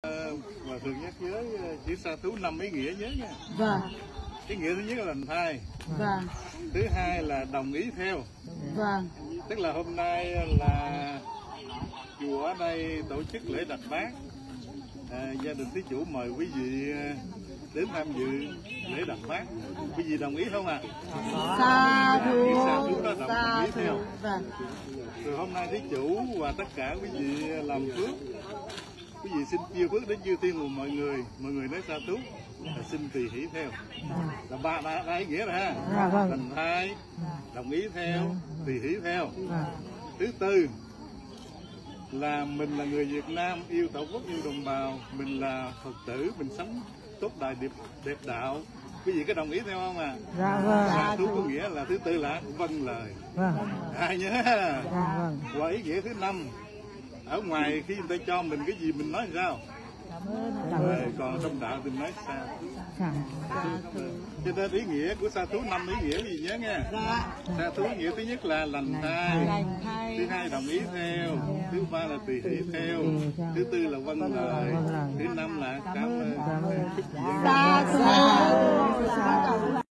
Và thường nhắc nhớ chữ sa thú 5 ý nghĩa nhớ nha. Vâng. Ý nghĩa thứ nhất là lành thai. Vâng. Thứ hai là đồng ý theo. Vâng. Tức là hôm nay là chùa ở đây tổ chức lễ đặt bát. Gia đình thí chủ mời quý vị đến tham dự lễ đặt bát. Quý vị đồng ý không ạ? Sa thú. Sa thú đó đồng ý theo. Vâng. Rồi hôm nay thí chủ và tất cả quý vị làm phước. Quý vị xin chia phước đến chư thiên của mọi người nói sa thú là xin tùy hỷ theo. Là ba ý nghĩa rồi ha. Lành thai, đồng ý theo, tùy hỷ theo. Thứ tư là mình là người Việt Nam yêu tổ quốc, yêu đồng bào, mình là Phật tử, mình sống tốt đại đẹp đạo. Quý vị có đồng ý theo không ạ? Dạ vâng. Sa thú có nghĩa là thứ tư là vâng lời. Vâng. Nhớ. Dạ vâng. Và ý nghĩa thứ năm, ở ngoài khi người ta cho mình cái gì mình nói sao? Còn trong đạo thì nói sa thú. Cho nên ý nghĩa của sa thú 5 ý nghĩa gì nhớ nha. Sa thú nghĩa thứ nhất là lành thai, thứ hai đồng ý theo, thứ ba là tùy hỷ theo, thứ tư là vâng lời, thứ năm là cảm ơn. Sa thú.